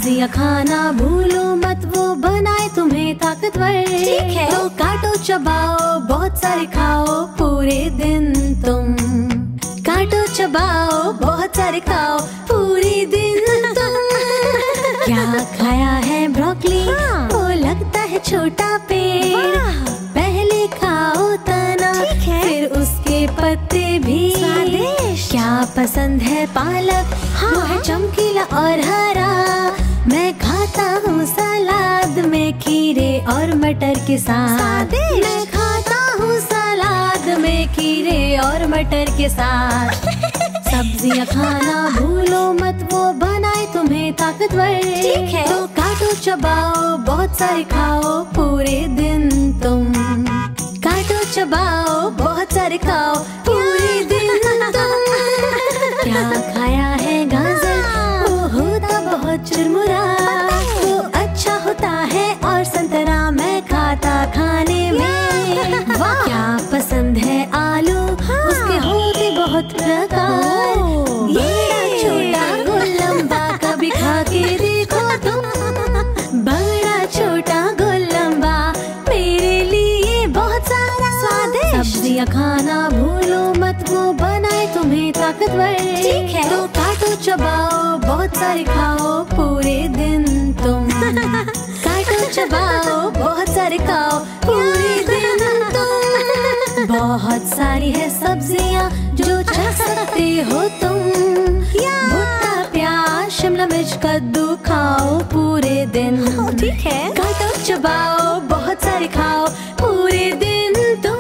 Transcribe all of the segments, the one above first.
सब्जियाँ खाना भूलो मत, वो बनाए तुम्हें ताकतवर। ठीक है। तो काटो चबाओ बहुत सारे खाओ पूरे दिन तुम। काटो चबाओ बहुत सारे खाओ पूरे दिन तुम। क्या खाया है ब्रोकली? वो लगता है छोटा पेड़। पहले खाओ तना, फिर उसके पत्ते भी। क्या पसंद है पालक? वो है चमकीला और हरा। मैं खाता हूँ सलाद में खीरे और मटर के साथ। मैं खाता हूँ सलाद में खीरे और मटर के साथ। सब्जियाँ खाना भूलो मत, वो बनाए तुम्हें ताकतवर। ठीक है। तो काटो चबाओ बहुत सारे खाओ पूरे दिन तुम। काटो चबाओ बहुत सारे खाओ पूरे दिन तुम। क्या खाया है गाजर? वो होता बहुत चुरमुरा। वो अच्छा होता है और संतरा मैं खाता खाने में। क्या पसंद है आलू? उसके होते बहुत प्रकार। बड़ा छोटा गोल लंबा कभी खा के देखो तुम। बड़ा छोटा गोल लंबा मेरे लिए बहुत सारा स्वादिष्ट। सब्जियाँ खाना भूलो मत, वो बनाए तुम्हें ताकतवर। ठीक है। तो काटो चबाओ बहुत सारे खाओ पूरे दिन तुम। काटो चबाओ बहुत सारे खाओ पूरे दिन तुम। बहुत सारी है सब्जियाँ जो खा सकते हो तुम। भुट्टा प्याज शिमला मिर्च कद्दू खाओ पूरे दिन। ठीक है। काटो चबाओ बहुत सारे खाओ पूरे दिन तुम।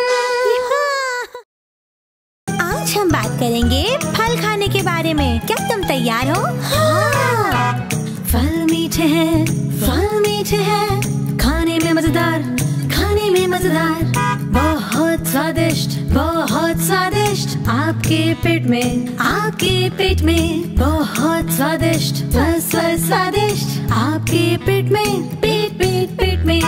आज हम बात करेंगे फल खाने के बारे में। क्या तुम तैयार हो? हाँ। फल मीठे हैं, फल मीठे हैं, खाने में मजेदार, खाने में मजेदार। बहुत स्वादिष्ट, बहुत स्वादिष्ट। आपके पेट में, आपके पेट में बहुत स्वादिष्ट, स्वादिष्ट। आपके पेट में, पेट पेट पेट में।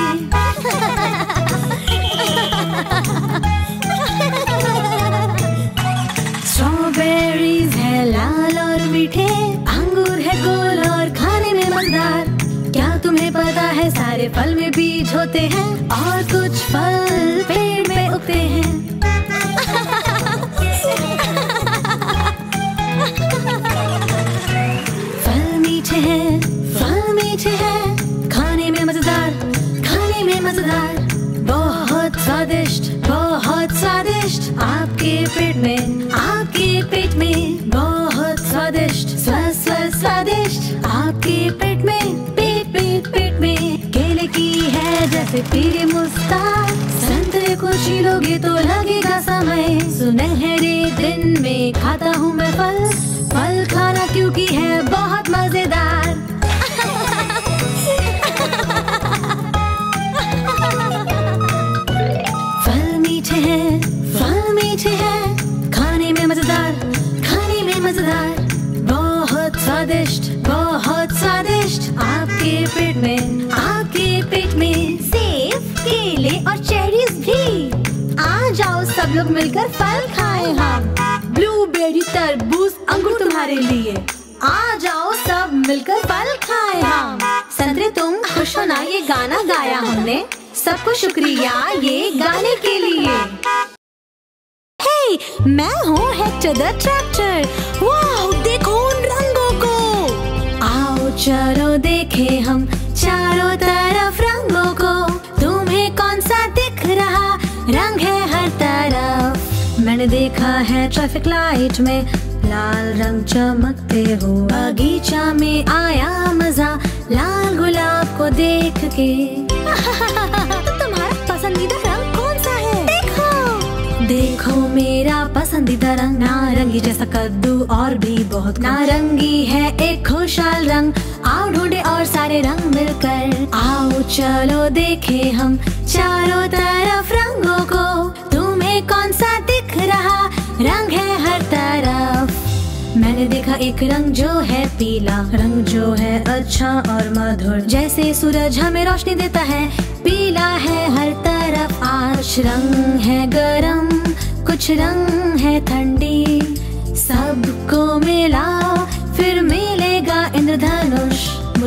स्ट्रॉबेरीज है लाल और मीठे, अंगूर है गोल और खाने में मजेदार। क्या तुम्हें पता है सारे फल में बीज होते हैं और कुछ फल पेड़ में उगते हैं। फल मीठे हैं, फल मीठे हैं, खाने में मजेदार, खाने में मजेदार। बहुत स्वादिष्ट, बहुत स्वादिष्ट। आपके पेट में, आपके पेट में बहुत स्वादिष्ट, स्वादिष्ट। आपके पेट में, पेट पेट पेट में। केले की है जैसे पीली मुस्कान, संतरे को छीलोगे तो लगेगा समय। सुनहरे दिन में खाता हूँ मैं फल, फल खाना क्योंकि है बहुत मजेदार। फल मीठे हैं, फल मीठे हैं, खाने में मजेदार, खाने में मजेदार। बहुत स्वादिष्ट, बहुत स्वादिष्ट। आपके पेट में, आपके पेट में सेब, केले और चेरीज भी। आ जाओ सब लोग मिलकर फल खाएं हम। ब्लूबेरी तरबूज अंगूर तुम्हारे लिए। आ जाओ सब मिलकर फल खाएं हम। संतरे तुम खुश हो ना, ये गाना गाया हमने। सबको शुक्रिया ये गाने के लिए। हे, मैं हूँ हेक्टर द ट्रैक्टर। वाह, देखो उन रंगों को। आओ चलो देखे हम चारों तरफ रंगों को। तुम्हें कौन सा दिख रहा रंग है हर तरफ? मैंने देखा है ट्रैफिक लाइट में लाल रंग चमकते हो। बगीचा में आया मजा लाल गुलाब को देख के। तुम्हारा पसंदीदा रंग कौन सा है? देखो, देखो मेरा पसंदीदा रंग नारंगी जैसा कद्दू और भी बहुत। नारंगी है एक खुशहाल रंग, आओ ढूंढे और सारे रंग मिलकर। आओ चलो देखे हम चारों तरफ रंगों को। तुम्हें कौन सा दिख रहा रंग है हर तरफ? मैंने देखा एक रंग जो है पीला, रंग जो है अच्छा और मधुर, जैसे सूरज हमें रोशनी देता है। पीला है हर तरफ आज, रंग है गरम, कुछ रंग है ठंडी। सबको मिला फिर मिलेगा इंद्रधनुष। मुझे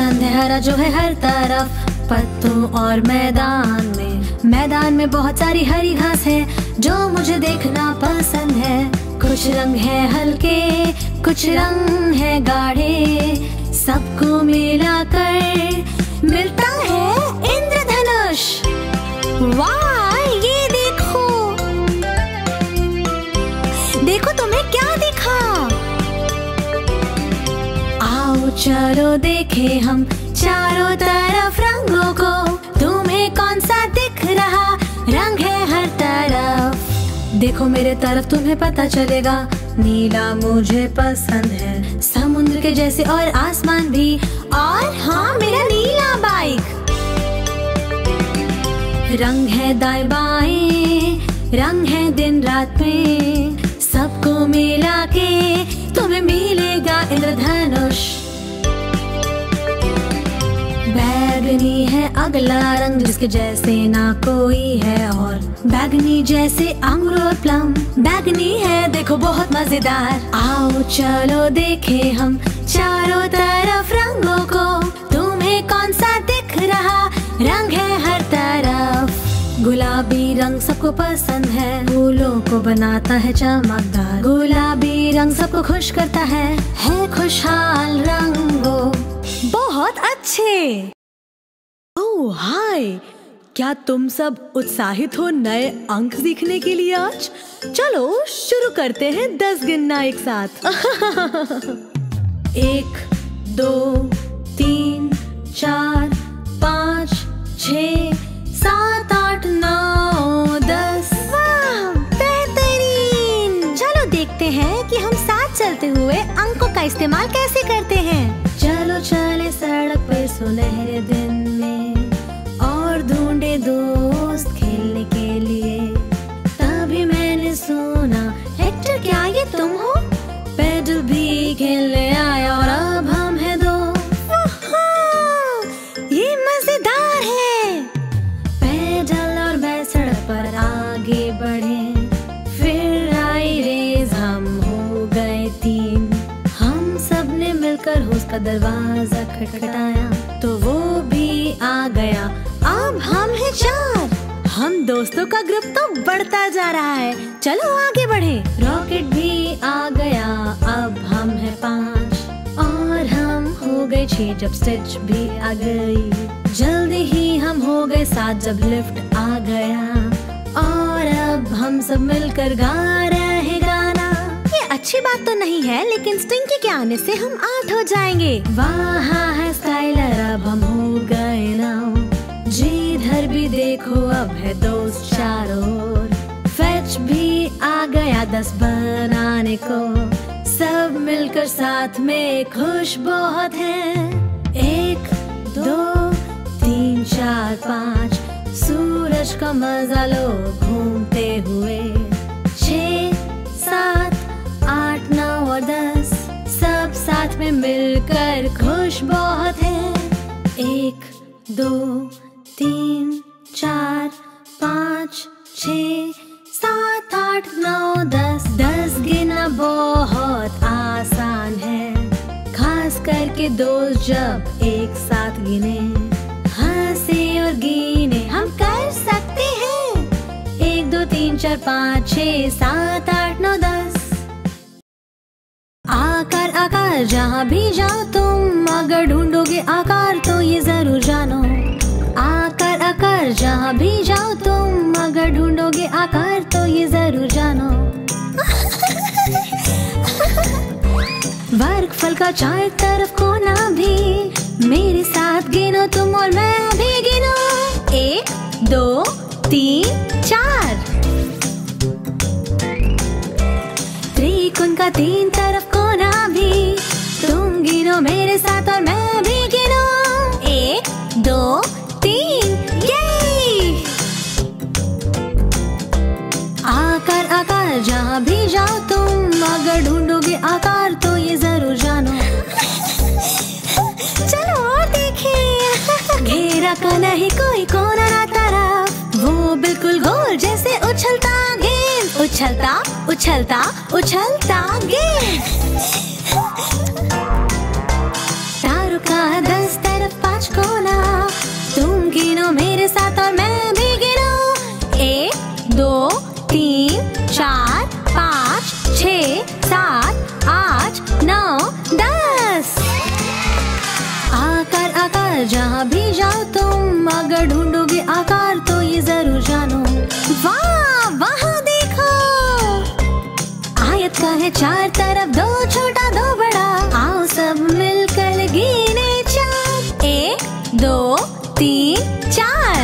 पसंद है हरा जो है हर तरफ, पत्तों और मैदान में बहुत सारी हरी घास है जो मुझे देखना पसंद है। कुछ रंग है हल्के, कुछ रंग है गाढ़े, सबको मिलाकर मिलता है इंद्रधनुष। वाह, ये देखो, देखो तुम्हें क्या दिखा? आओ चलो देखे हम चारों तरफ रंगों को, तुम्हें कौन सा दिख रहा रंग है हर तरफ। देखो मेरे तरफ तुम्हें पता चलेगा, नीला मुझे पसंद है, समुद्र के जैसे और आसमान भी, और हाँ, मेरा नीला बाइक। रंग है दाएं बाएं, रंग है दिन रात में, सबको मिला के तुम्हें मिलेगा इंद्रधनुष। बैगनी है अगला रंग जिसके जैसे ना कोई है, और बैगनी जैसे अंगूर और प्लम, बैगनी है देखो बहुत मजेदार। आओ चलो देखे हम चारों तरफ रंगों को, तुम्हें कौन सा दिख रहा रंग है हर तरफ। गुलाबी रंग सबको पसंद है, फूलों को बनाता है चमकदार, गुलाबी रंग सबको खुश करता है खुशहाल रंगों। बहुत अच्छे। ओह हाय, क्या तुम सब उत्साहित हो नए अंक सीखने के लिए आज? चलो शुरू करते हैं 10 गिनना एक साथ। 1 2 3 4 5 6 7 8 9 10। वाह, बेहतरीन। चलो देखते हैं कि हम साथ चलते हुए अंकों का इस्तेमाल कैसे करते हैं। चलो चले सड़क पे सुनहरे दिन में, और ढूंढे दोस्त खेलने के लिए, तभी मैंने सुना हेक्टर क्या ये तुम हो? पैडल भी खेलने आया और अब हम हैं दो। ये मजेदार है। पैडल और मैं सड़क पर आगे बढ़े, फिर आई रेस, हम हो गए 3। हम सब ने मिलकर उसका दरवाजा खटखटाया तो वो भी आ गया, अब हम हैं 4। हम दोस्तों का ग्रुप तो बढ़ता जा रहा है, चलो आगे बढ़े। रॉकेट भी आ गया, अब हम हैं 5, और हम हो गए 6 जब स्टिच भी आ गई, जल्दी ही हम हो गए 7 जब लिफ्ट आ गया, और अब हम सब मिलकर गा रहे गाना। ये अच्छी बात तो नहीं है, लेकिन स्टिंकी के आने से हम 8 हो जाएंगे। वहाँ है स्काइलर, अब हम हो गए 9, जिधर भी देखो अब है दोस्त चारों ओर, फेच भी आ गया 10 बनाने को, सब मिलकर साथ में खुश बहुत हैं। 1 2 3 4 5, सूरज का मजा लो घूमते हुए, 6 7 8 9 और 10, सब साथ में मिलकर खुश बहुत हैं। 1 2 3 4 5 6 7 8 9 10। 10 गिनना बहुत आसान है, खास करके दोस्त जब एक साथ गिने, हंसे और गिने हम कर सकते हैं। 1 2 3 4 5 6 7 8 9 10। आकार आकार जहाँ भी जाओ तुम, अगर ढूंढोगे आकार तो ये जरूर जानो, आकार आकार जहाँ भी जाओ तुम, अगर ढूंढोगे आकार तो ये जरूर जानो। वर्गफल का चार तरफ कोना भी, मेरे साथ गिनो तुम और मैं भी गिनो। 1 2 3 4। त्रिकोण का 3 तरफ कोना भी, तुम गिनो मेरे साथ और मैं भी गिनो। 1 2 3। आकार आकार जहाँ भी जाओ तुम, अगर ढूंढोगे आकार तो ये जरूर जानो। चलो और देखें। घेरा का नहीं कोई कोना ना तरफ, वो बिल्कुल गोल जैसे उछलता गेंद, उछलता उछलता उछलता गेंद। तारों का 10 तरफ है चार तरफ, दो छोटा दो बड़ा, आओ सब मिलकर गिने चार। 1 2 3 4।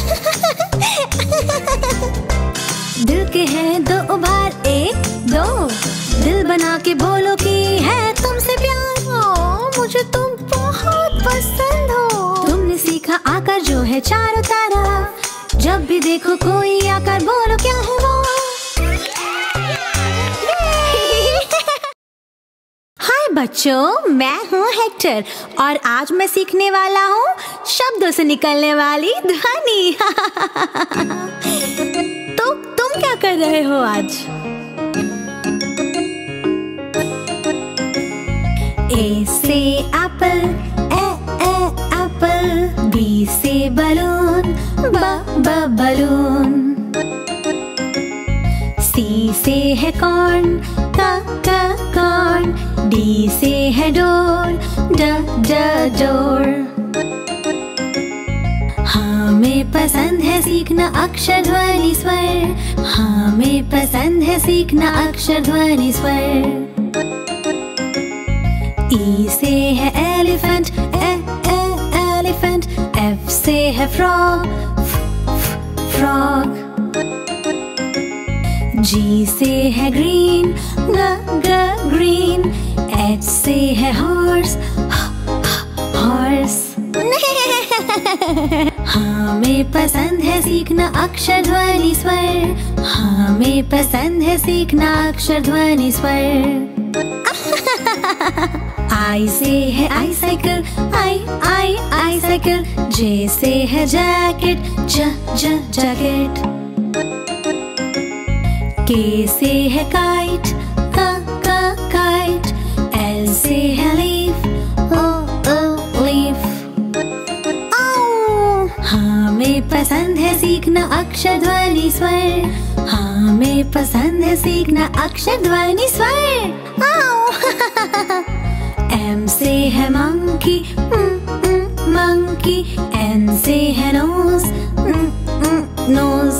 दिल के हैं दो उभार, 1 2, दिल बना के बोलो कि है तुमसे प्यार। मुझे तुम बहुत पसंद हो। तुमने सीखा आकार जो है चारों तरफ, जब भी देखो कोई आकार बोलो क्या है वो। हाय बच्चों, मैं हूँ हेक्टर और आज मैं सीखने वाला हूँ शब्दों से निकलने वाली ध्वनि। तो तुम क्या कर रहे हो आज? A से एप्पल, एप्पल। B से बलून, बलून। C से है कॉर्न, कॉर्न। D से है डोर, डोर। हमें पसंद है सीखना अक्षर ध्वनि स्वर, हमें पसंद है सीखना अक्षर ध्वनि स्वर। E से है एलिफेंट, एलिफेंट। F से है फ्रॉग, फ्रॉग। G से है ग्रीन, ग्रीन। H से है हॉर्स, हॉर्स। हमें पसंद है सीखना अक्षर ध्वनि स्वर, हमें पसंद है सीखना अक्षर ध्वनि स्वर। I से है icicle, icicle. J से है जैकेट, जैकेट। K से है काइट, काइट। L से है लीफ, लीफ। हमें पसंद है सीखना अक्षर ध्वनि स्वर, हमें पसंद है सीखना अक्षर ध्वनि स्वर। M से है मंकी, मंकी। N से है नोज, नोज।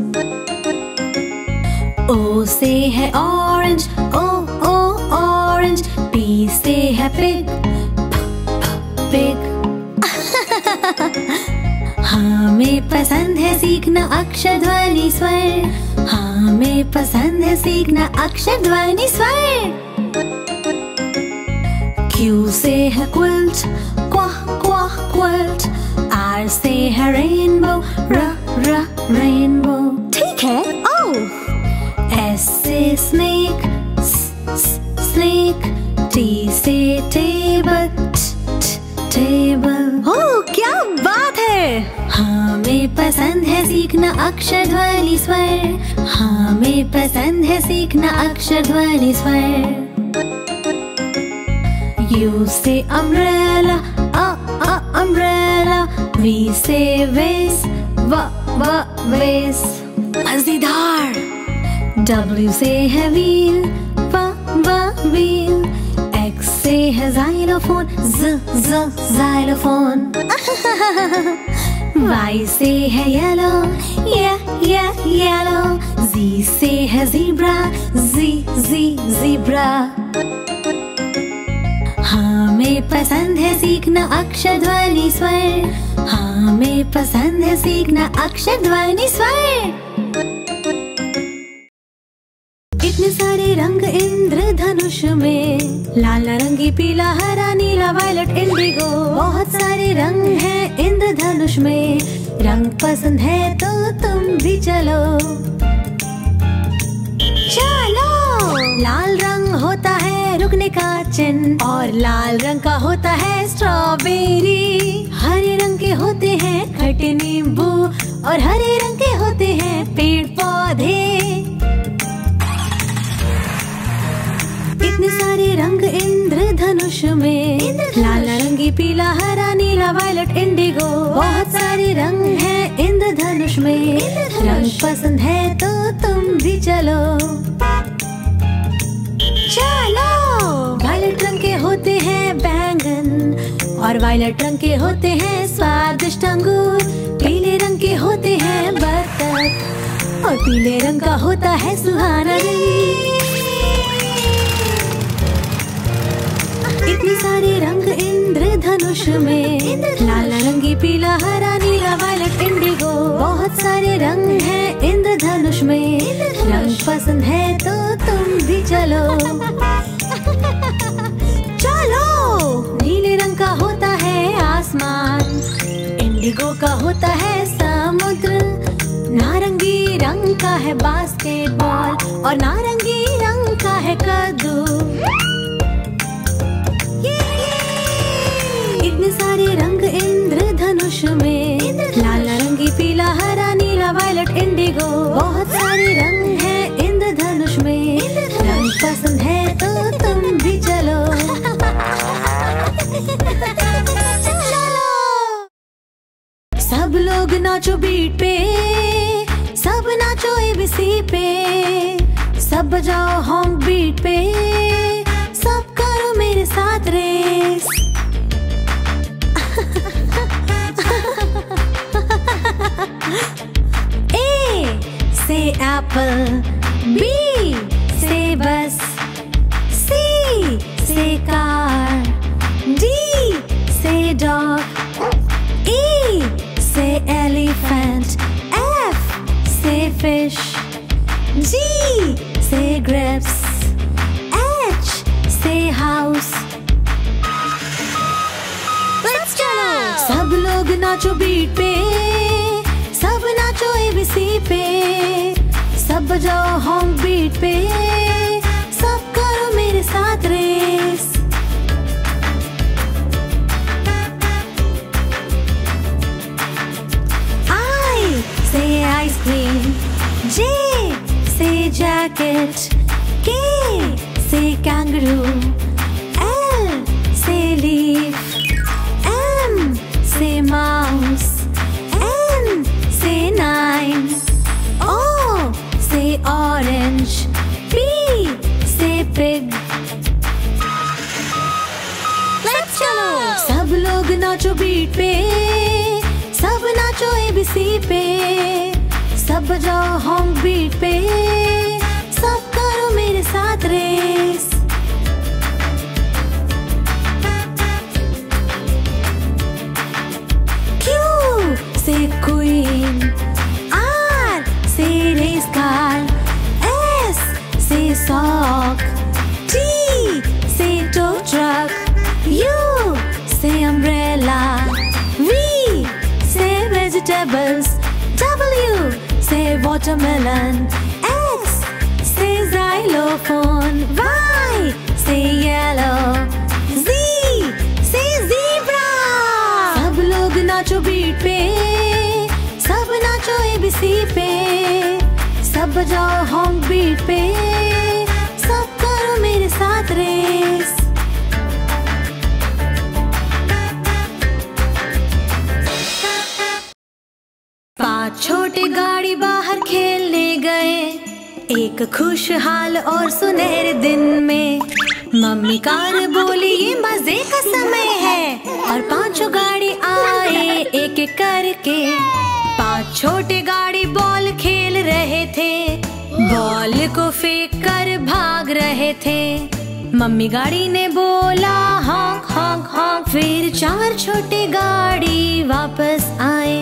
O से है ऑरेंज, ऑरेंज। P से है पिग, पिग। हमें पसंद है सीखना अक्षर ध्वनि स्वर, हमें पसंद है सीखना अक्षर ध्वनि स्वर। Q से है क्विल्ट, क्विल्ट। R से है रेनबो, रेनबो। ठीक है। O S से स्नेक, स्नेक। T से टेबल, टेबल। ओह, क्या बात है! हमें पसंद है सीखना अक्षर ध्वनि स्वर, हमें पसंद है सीखना अक्षर ध्वनि स्वर। U से अम्ब्रेला, अम्ब्रेला। V से वेस, वेस। मजेदार। W से है व्हील, व्हील। X से है ज़ाइलोफोन, ज़ाइलोफोन। Y से है येलो, येलो। Z से है ज़ीब्रा, ज़ीब्रा। हमें पसंद है सीखना अक्षर ध्वनि स्वर, हमें पसंद है सीखना अक्षर ध्वनि स्वर। इतने सारे रंग इंद्रधनुष में, लाल नारंगी पीला हरा नीला वायलेट इंडिगो। बहुत सारे रंग हैं इंद्रधनुष में, रंग पसंद है तो तुम भी चलो। चलो। लाल रंग होता है रुकने का चिन्ह, और लाल रंग का होता है स्ट्रॉबेरी। हरे रंग के होते हैं खट्टे नींबू, और हरे रंग के होते हैं पेड़ पौधे। इतने सारे रंग इंद्रधनुष में, लाल नारंगी पीला हरा नीला वायलेट इंडिगो। बहुत सारे रंग हैं इंद्रधनुष में, रंग पसंद है तो तुम भी चलो। चलो। वायलेट रंग के होते हैं बैंगन, और वायलेट रंग के होते हैं स्वादिष्ट अंगूर। पीले रंग के होते हैं बरगद, और पीले रंग का होता है सुहाना दिन। इंद्रधनुष में। लाल नारंगी पीला हरा नीला वायलेट इंडिगो, बहुत सारे रंग हैं इंद्रधनुष में। रंग पसंद है तो तुम भी चलो। चलो। नीले रंग का होता है आसमान, इंडिगो का होता है समुद्र, नारंगी रंग का है बास्केटबॉल और नारंगी रंग का है कद्दू। इतने सारे रंग इंद्रधनुष में। लाल नारंगी पीला हरा नीला वायलेट इंडिगो, बहुत सारे रंग हैं इंद्रधनुष में। रंग पसंद है तो तुम भी चलो। सब लोग नाचो बीट पे, सब नाचो एबीसी पे, सब बजाओ हॉर्न बीट पे, सब करो मेरे साथ रेस। A say apple, B say bus, C say car, D say dog, E say elephant, F say fish, G say grapes, H say house। Let's go! सब लोग नाचो बीट पे, सब नाचो एबीसी पे, सब बजाओ हॉर्न बीट पे, सब करो मेरे साथ रेस। I say ice cream, J say jacket, K say kangaroo, L say leaf, M say mouse, N say 9, O say orange, P say pig। Let's go! सब लोग नाचो बीट पे, सब नाचो एबीसी पे, सब बजाओ हॉर्न बीट पे, सब करो मेरे साथ रेस। Say queen, R say race car, S say sock, T say tow truck, U say umbrella, V say vegetables, W say watermelon, X say xylophone, Y say yellow, Z say zebra। सब लोग नाचो beat पे, सब नाचो ABC पे, सब बजाओ horn beat पे, सब करो मेरे साथ रेस। पांच छोटे गाड़ी बाहर खेलने गए एक खुशहाल और सुनहरे दिन में। मम्मी कार बोली ये मजे का समय है और पांचों गाड़ी आए एक एक करके। पांच छोटे गाड़ी बॉल खेल रहे थे, बॉल को फेंक कर भाग रहे थे। मम्मी गाड़ी ने बोला हॉन्क हॉन्क हॉन्क, फिर चार छोटे गाड़ी वापस आए।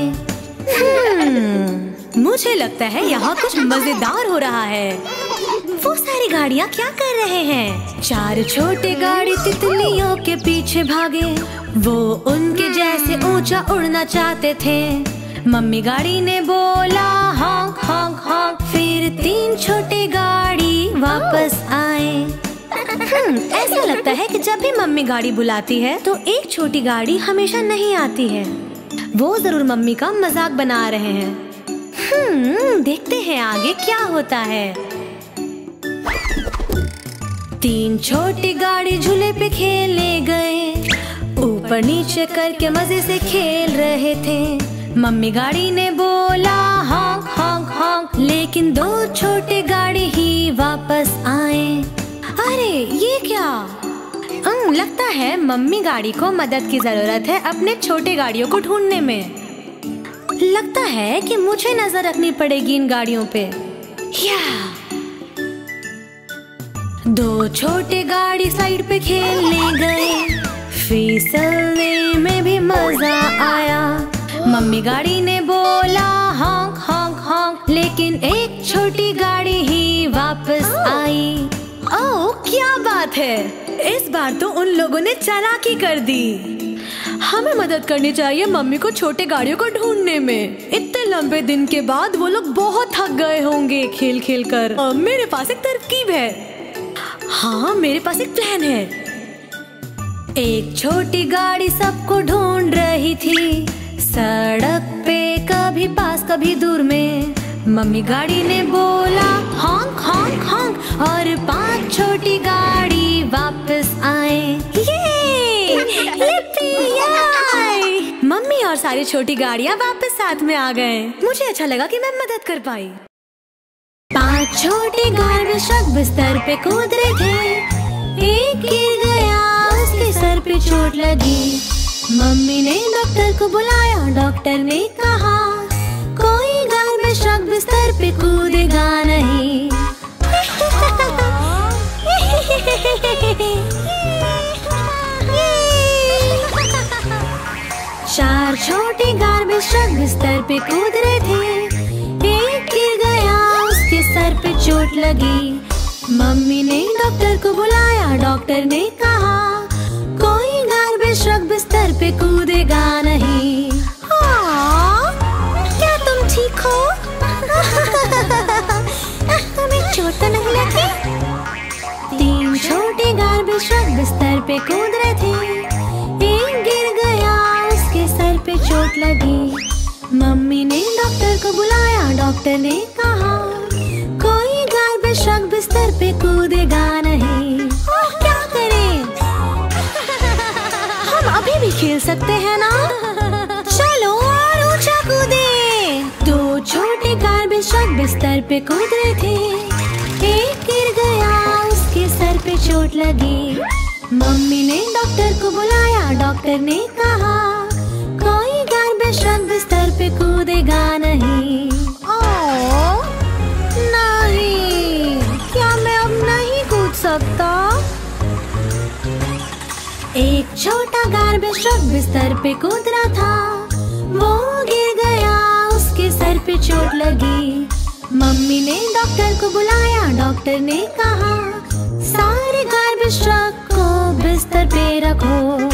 मुझे लगता है यहाँ कुछ मजेदार हो रहा है। वो सारी गाड़ियाँ क्या कर रहे हैं? चार छोटे गाड़ी तितलियों के पीछे भागे, वो उनके जैसे ऊंचा उड़ना चाहते थे। मम्मी गाड़ी ने बोला हॉन्क हॉन्क हॉन्क, फिर तीन छोटे गाड़ी वापस आए। ऐसा लगता है कि जब भी मम्मी गाड़ी बुलाती है तो एक छोटी गाड़ी हमेशा नहीं आती है। वो जरूर मम्मी का मजाक बना रहे हैं। देखते हैं आगे क्या होता है। तीन छोटी गाड़ी झूले पे खेलने गए, ऊपर नीचे करके मजे से खेल रहे थे। मम्मी गाड़ी ने बोला हॉन्क हॉन्क हॉन्क, लेकिन दो छोटे गाड़ी ही वापस आए। अरे ये क्या? लगता है मम्मी गाड़ी को मदद की जरूरत है अपने छोटे गाड़ियों को ढूंढने में। लगता है कि मुझे नजर रखनी पड़ेगी इन गाड़ियों पे। दो छोटे गाड़ी साइड पे खेलने गए, फिसलने में भी मजा आया। मम्मी गाड़ी ने बोला हॉन्क हॉन्क हॉन्क, लेकिन एक छोटी गाड़ी ही वापस आई। ओह, क्या बात है! इस बार तो उन लोगों ने चालाकी कर दी। हमें मदद करनी चाहिए मम्मी को छोटे गाड़ियों को ढूंढने में। इतने लंबे दिन के बाद वो लोग बहुत थक गए होंगे खेल खेल कर। मेरे पास एक तरकीब है। हाँ, मेरे पास एक प्लान है। एक छोटी गाड़ी सबको ढूंढ रही थी, सड़क पे कभी पास कभी दूर में। मम्मी गाड़ी ने बोला हॉन्क हॉन्क हॉन्क, और 5 छोटी गाड़ी वापस आए। मम्मी और सारी छोटी गाड़ियाँ वापस साथ में आ गए। मुझे अच्छा लगा कि मैं मदद कर पाई। 5 छोटे गार्बेज ट्रक बिस्तर पे कूद रहे थे। एक गिर गया, उसके सर पे चोट लगी। मम्मी ने डॉक्टर को बुलाया, डॉक्टर ने कहा कोई गार्बेज ट्रक बिस्तर पे कूदेगा नहीं। 4 छोटे गार्बेज ट्रक बिस्तर पे कूद रहे थे। एक गिर गया, उसके सर पे चोट लगी। मम्मी ने डॉक्टर को बुलाया, डॉक्टर ने कहा कोई गार्बेज ट्रक बिस्तर पे कूदेगा नहीं। क्या तुम ठीक हो? तुम्हें चोट तो नहीं लगी? 3 छोटे गार्बेज ट्रक बिस्तर पे कूद रहे थे। एक गिर गया, उसके सर पे चोट लगी। मम्मी ने डॉक्टर को बुलाया, डॉक्टर ने कहा कोई गार्बेज ट्रक बिस्तर पे कूदेगा नहीं। क्या करें? हम अभी भी खेल सकते हैं ना? चलो और ऊंचा कूदे। 2 छोटे गार्बेज ट्रक बिस्तर पे कूद रहे थे। एक गिर गया, उसके सर पे चोट लगी। मम्मी ने डॉक्टर को बुलाया, डॉक्टर ने कहा कोई गार्बेज ट्रक बिस्तर पे कूदेगा नहीं। नहीं, क्या मैं अब नहीं कूद सकता? एक छोटा गार्बेज ट्रक बिस्तर पे कूद रहा था। वो गिर गया, उसके सर पे चोट लगी। मम्मी ने डॉक्टर को बुलाया, डॉक्टर ने कहा सारे गार्बेज ट्रक को बिस्तर पे रखो।